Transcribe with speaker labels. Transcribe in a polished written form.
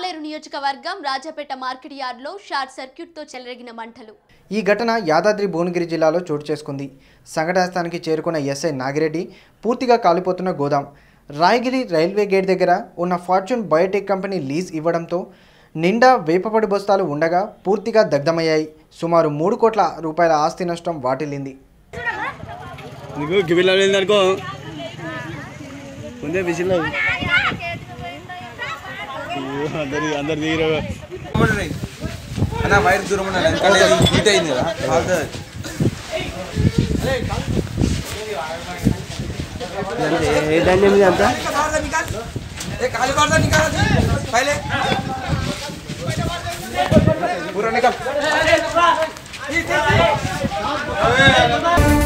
Speaker 1: పాలేరు నియోజకవర్గం రాజపేట మార్కెట్ యార్డ్లో షార్ట్ సర్క్యూట్తో చెలరేగిన మంటలు.
Speaker 2: ఈ ఘటన యాదాద్రి భువనగిరి జిల్లాలో చోటు చేసుకుంది. సంఘటనా స్థానానికి చేరుకున్న ఎస్ఐ నాగిరెడ్డి పూర్తిగా కాలిపోతున్న గోదాం, రాయగిరి రైల్వే గేట్ దగ్గర ఉన్న ఫార్చ్యూన్ బయోటెక్ కంపెనీ లీజ్ ఇవ్వడంతో నిండా వేపపడి బస్తాలు ఉండగా పూర్తిగా దగ్ధమయ్యాయి. సుమారు 3 కోట్ల రూపాయల ఆస్తి నష్టం వాటిల్లింది.
Speaker 3: అన్న వైర్ దూరం హీట్ అయింది కదా
Speaker 4: అంతా
Speaker 3: पूरा निकल